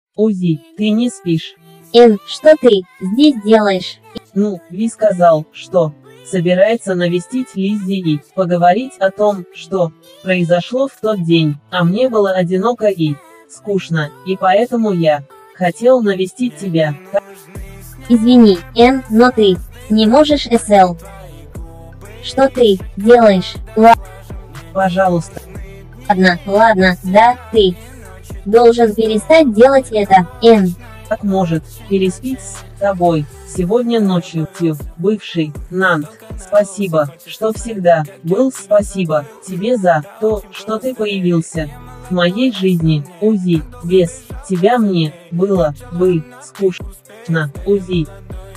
Узи, ты не спишь. Н, что ты здесь делаешь? Ну, Ви сказал, что собирается навестить Лиззи и поговорить о том, что произошло в тот день, а мне было одиноко и скучно, и поэтому я хотел навестить тебя. Извини, Н, но ты не можешь СЛ. Что ты делаешь? Пожалуйста. Ладно, да, ты должен перестать делать это, Н. Как может переспить с тобой сегодня ночью, бывший Нант. Спасибо, что всегда был. Спасибо тебе за то, что ты появился в моей жизни. Узи, без тебя мне было бы скучно. Узи.